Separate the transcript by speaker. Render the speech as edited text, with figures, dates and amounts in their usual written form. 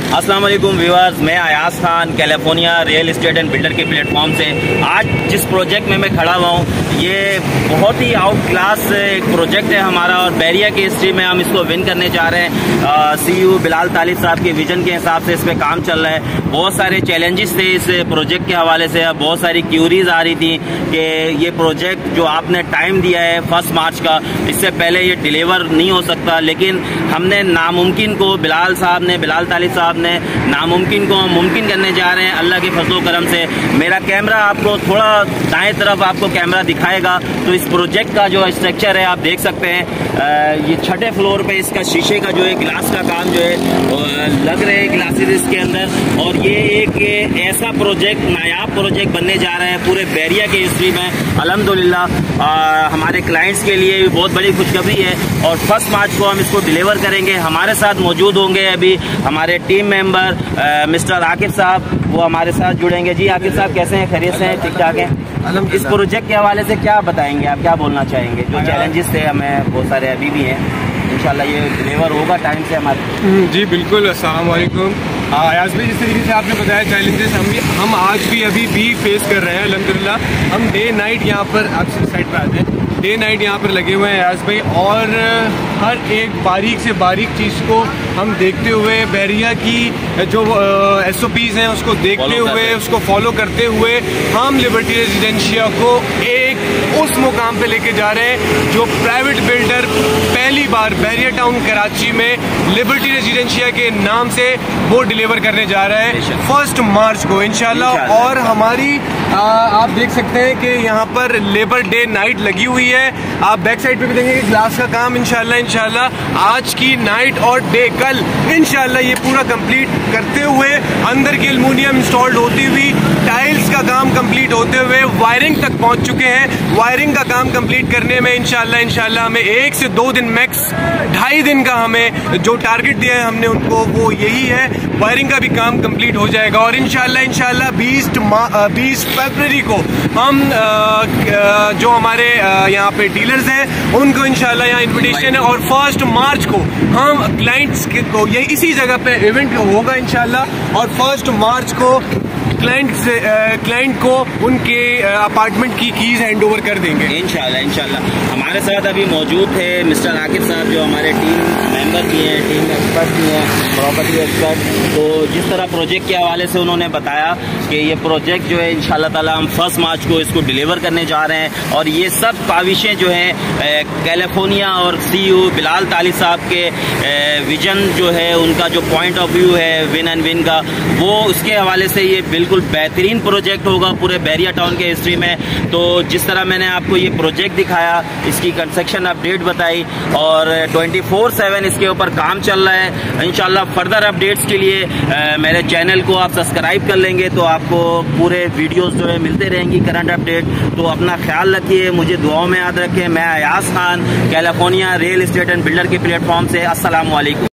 Speaker 1: अस्सलाम वालेकुम व्यूअर्स, मैं Ayaz Khan California real estate and builder के प्लेटफॉर्म से आज जिस प्रोजेक्ट में मैं खड़ा हुआ हूँ ये बहुत ही आउट क्लास एक प्रोजेक्ट है हमारा और बैरिया की हिस्ट्री में हम इसको विन करने जा रहे हैं। सीईओ बिलाल तालिब साहब के विजन के हिसाब से इस पर काम चल रहा है। बहुत सारे चैलेंजेस थे इस प्रोजेक्ट के हवाले से, बहुत सारी क्यूरीज आ रही थी कि ये प्रोजेक्ट जो आपने टाइम दिया है 1 मार्च का, इससे पहले ये डिलीवर नहीं हो सकता। लेकिन हमने नामुमकिन को बिलाल तालिब साहब ने नामुमकिन को मुमकिन करने जा रहे हैं अल्लाह के फजलो करम से। मेरा कैमरा आपको थोड़ा दाएं तरफ आपको कैमरा दिखाएगा तो इस प्रोजेक्ट का जो स्ट्रक्चर है आप देख सकते हैं। ये 6ठे फ्लोर पे इसका शीशे का जो है ग्लास का काम जो है लग रहे हैं ग्लासेस इसके अंदर। और ये एक ऐसा प्रोजेक्ट नायाब प्रोजेक्ट बनने जा रहा है पूरे बैरिया के हिस्ट्री में। अल्हम्दुलिल्लाह हमारे क्लाइंट्स के लिए भी बहुत बड़ी खुशखबरी है और 1 मार्च को हम इसको डिलीवर करेंगे। हमारे साथ मौजूद होंगे अभी हमारे टीम मेंबर मिस्टर आकिब साहब, वो हमारे साथ जुड़ेंगे। जी आकिब साहब, कैसे हैं? खैरियत से हैं? ठीक ठाक हैं? इस प्रोजेक्ट के हवाले से क्या बताएंगे आप, क्या बोलना चाहेंगे? जो चैलेंजेस थे हमें बहुत सारे अभी भी हैं, इंशाल्लाह ये डिलीवर होगा टाइम से हमारे।
Speaker 2: जी बिल्कुल। अस्सलाम वालेकुम। अयाज भाई, जिस तरीके से आपने बताया चैलेंजेस हम आज भी अभी भी फेस कर रहे हैं अल्हम्दुलिल्लाह। हम डे नाइट यहाँ पर, आप साइड पर आते हैं, डे नाइट यहाँ पर लगे हुए हैं अयाज भाई, और हर एक बारीक से बारीक चीज़ को हम देखते हुए बैरिया की जो SOPs हैं उसको देखते हुए उसको फॉलो करते हुए हम लिबर्टी रेजिडेंशिया को एक उस मुकाम पे लेके जा रहे हैं जो प्राइवेट बिल्डर पहली बार बैरिया टाउन कराची में लिबर्टी रेजिडेंशिया के नाम से वो डिलीवर करने जा रहा है 1 मार्च को इंशाल्लाह। और हमारी आप देख सकते हैं कि यहाँ पर लेबर डे नाइट लगी हुई है। आप बैक साइड पे भी देखेंगे ग्लास का काम इंशाल्लाह आज की नाइट और डे कल इंशाल्लाह ये पूरा कंप्लीट करते हुए, अंदर की एल्युमिनियम इंस्टॉल्ड होती हुई, टाइल्स का काम कंप्लीट होते हुए वायरिंग तक पहुंच चुके हैं। वायरिंग का काम कंप्लीट करने में इंशाल्लाह हमें 1 से 2 दिन मैक्स 2.5 दिन का हमें जो टारगेट दिया है हमने उनको, वो यही है। वायरिंग का भी काम कंप्लीट हो जाएगा और इंशाल्लाह 20 फरवरी को हम जो हमारे यहाँ पे डीलर्स हैं उनको इंशाल्लाह यहाँ इन्विटेशन है और 1 मार्च को हम क्लाइंट्स को ये इसी जगह पे इवेंट होगा इंशाल्लाह। और 1 मार्च को क्लाइंट को उनके अपार्टमेंट की कीज हैंड ओवर कर देंगे इंशाल्लाह। हमारे साथ अभी मौजूद थे मिस्टर आकिब साहब जो हमारे टीम मेंबर भी हैं, टीम एक्सपर्ट भी हैं, प्रॉपर्टी एक्सपर्ट। तो जिस तरह प्रोजेक्ट के हवाले से उन्होंने बताया कि ये प्रोजेक्ट जो है इंशाल्लाह ताला हम 1 मार्च को इसको डिलीवर करने जा रहे हैं। और ये सब काविशें जो हैं कैलिफोर्निया और सीईओ बिलाल तालिब साहब के विजन जो है, उनका जो पॉइंट ऑफ व्यू है विन एंड विन का, वो उसके हवाले से ये बिल्कुल बेहतरीन प्रोजेक्ट होगा पूरे बैरिया टाउन के हिस्ट्री में। तो जिस तरह मैंने आपको ये प्रोजेक्ट दिखाया, इसकी कंस्ट्रक्शन अपडेट बताई और 24/7 इसके ऊपर काम चल रहा है। इंशाल्लाह फर्दर अपडेट्स के लिए मेरे चैनल को आप सब्सक्राइब कर लेंगे तो आपको पूरे वीडियोस जो है मिलते रहेंगी, करंट अपडेट। तो अपना ख्याल रखिए, मुझे दुआओं में याद रखें। मैं Ayaz Khan California real estate and builder के प्लेटफॉर्म से। अस्सलाम वालेकुम।